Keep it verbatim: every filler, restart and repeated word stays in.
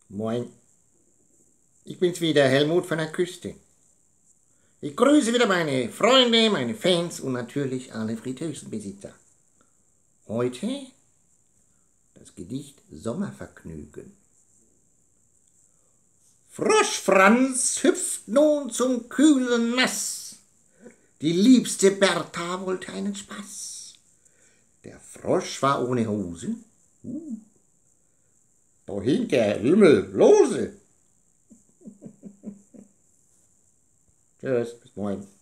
Moin, ich bin's wieder, Helmut von der Küste. Ich grüße wieder meine Freunde, meine Fans und natürlich alle Fritteusenbesitzer. Heute das Gedicht Sommervergnügen. Frosch Franz hüpft nun zum kühlen Nass. Die liebste Bertha wollte einen Spaß. Der Frosch war ohne Hose. Uh, da hing der Himmel lose. Tschüss, bis morgen.